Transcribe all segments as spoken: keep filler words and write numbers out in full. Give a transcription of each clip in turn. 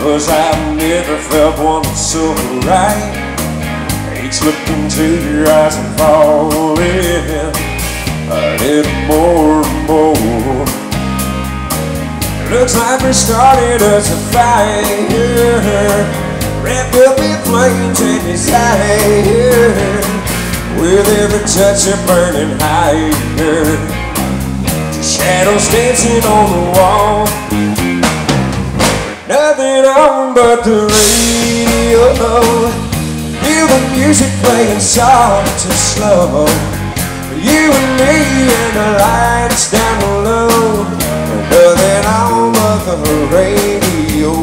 'cause I've never felt one so right. Each look into your eyes and fall in a little more and more. Looks like we're starting us a fire, wrapped up in flames and desire. With every touch of burning higher, shadows dancing on the wall. Nothing on but the radio. Feel the music playing soft and slow. You and me and the lights down below. Nothing on but the radio.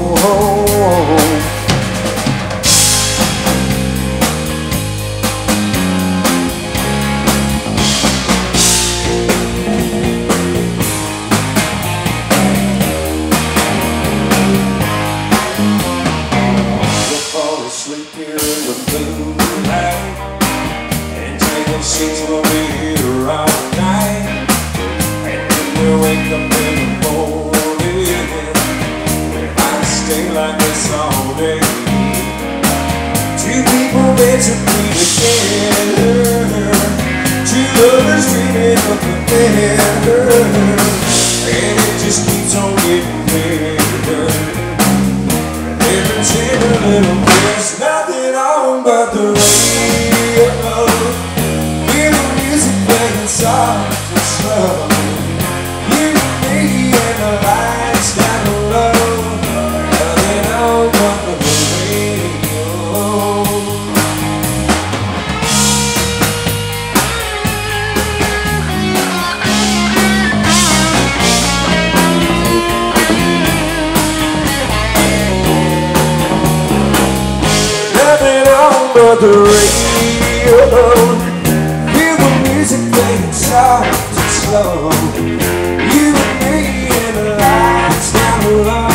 Sheets will be here all night, and then we'll wake up in the morning. We might stay like this all day. Two people meant to be together, two lovers dreaming of together, and it just keeps on getting better. Every tender little bit's nothing on but the radio. Soft and slow, you and me and the lights down below. Nothing on but the radio. Nothing on but the radio. Music playing soft and slow. You and me and the lights down below.